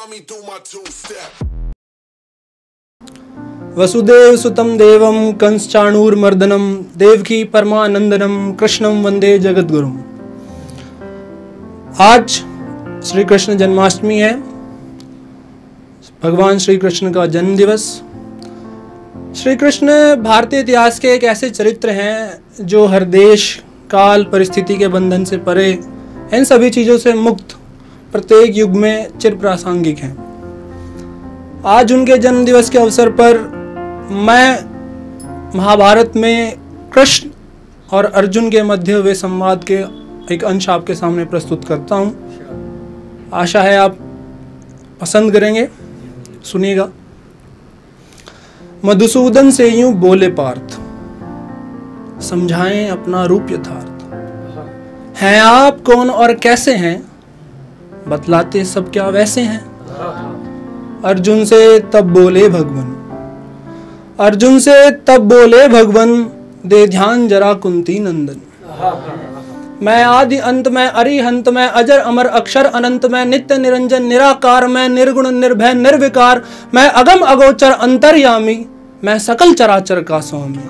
वसुदेव सुतं देवं कंसचाणूरमर्दनं देवकी परमानंदनम कृष्णं वंदे जगद्गुरुम। आज श्री कृष्ण जन्माष्टमी है, भगवान श्री कृष्ण का जन्म दिवस। श्री कृष्ण भारतीय इतिहास के एक ऐसे चरित्र हैं जो हर देश काल परिस्थिति के बंधन से परे, इन सभी चीज़ों से मुक्त, प्रत्येक युग में चिर प्रासंगिक हैं। आज उनके जन्म दिवस के अवसर पर मैं महाभारत में कृष्ण और अर्जुन के मध्य हुए संवाद के एक अंश आपके सामने प्रस्तुत करता हूँ। आशा है आप पसंद करेंगे, सुनिएगा। मधुसूदन से यूं बोले पार्थ, समझाएं अपना रूप यथार्थ। हैं आप कौन और कैसे हैं, बतलाते सब क्या वैसे हैं। अर्जुन से तब बोले भगवन, अर्जुन से तब बोले भगवन, दे ध्यान जरा कुंती नंदन। मैं आदि अंत में अरिहंत में अजर अमर अक्षर अनंत में नित्य निरंजन निराकार मैं निर्गुण निर्भय निर्विकार मैं अगम अगोचर अंतर्यामी मैं सकल चराचर का स्वामी।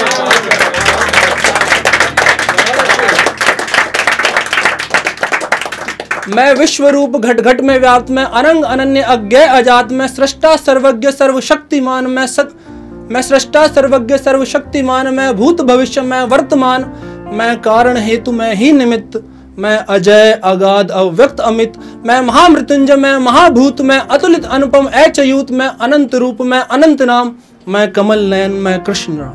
मैं विश्व रूप घट घट में व्याप्त में अनंग अनन्य अज्ञेय अजात में सृष्टा सर्वज्ञ सर्वशक्तिमान मैं सृष्टा सर्वज्ञ सर्वशक्तिमान मैं भूत भविष्य मैं वर्तमान मैं कारण हेतु मैं ही निमित्त मैं अजय अगाध अव्यक्त अमित मैं महामृत्युंजय मैं महाभूत मैं अतुलित अनुपम अच्युत मैं अनंत रूप मैं अनंत नाम मैं कमल नयन मैं कृष्ण राम।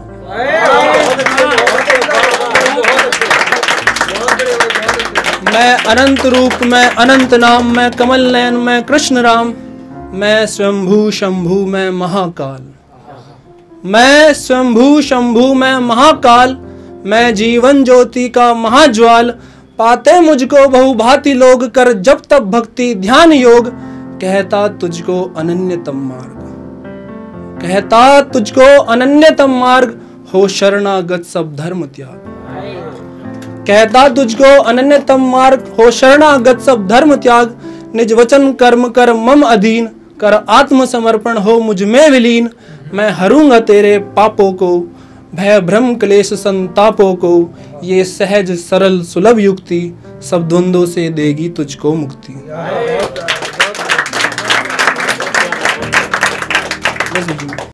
मैं अनंत रूप मैं अनंत नाम मैं कमल नयन मैं कृष्ण राम। मैं स्वयंभू शंभू मैं महाकाल, मैं स्वयंभू शंभू मैं महाकाल मैं जीवन ज्योति का महाज्वाल। पाते मुझको बहुभांति लोग कर जब तब भक्ति ध्यान योग। कहता तुझको अनन्यतम मार्ग, कहता तुझको अनन्यतम मार्ग हो शरणागत सब धर्म त्याग। कहता तुझको अनन्यतम मार्ग हो शरणागत सब धर्म त्याग। निज वचन कर्म कर मम अधीन कर आत्मसमर्पण हो मुझ में विलीन। मैं हरूंगा तेरे पापों को भय भ्रम क्लेश संतापों को। ये सहज सरल सुलभ युक्ति सब द्वंद्वों से देगी तुझको मुक्ति।